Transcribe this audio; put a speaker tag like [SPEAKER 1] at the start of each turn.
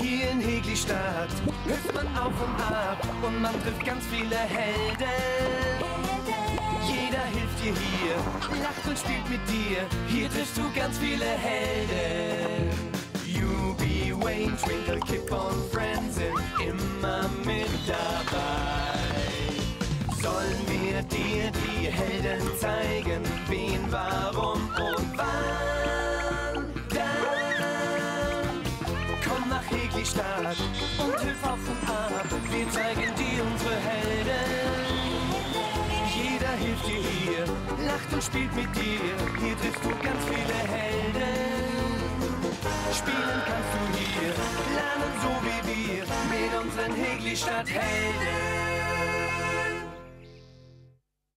[SPEAKER 1] Hier in Higglystadt hüpft man auf und ab und man trifft ganz viele Helden. Jeder hilft dir hier, lacht und spielt mit dir. Hier triffst du ganz viele Helden. Yubi, Wayne, Twinkle, Kip und Friends sind immer mit dabei. Sollen wir dir die Helden zeigen, wen, warum und wann? Dann komm nach Higglystadt und hüpf auf und ab. Wir zeigen dir unsere Helden. Jeder hilft dir hier, lacht und spielt mit dir. Hier triffst du ganz viele Helden. Spielen kannst du hier, lernen so wie wir mit unseren Higglystadt-Helden.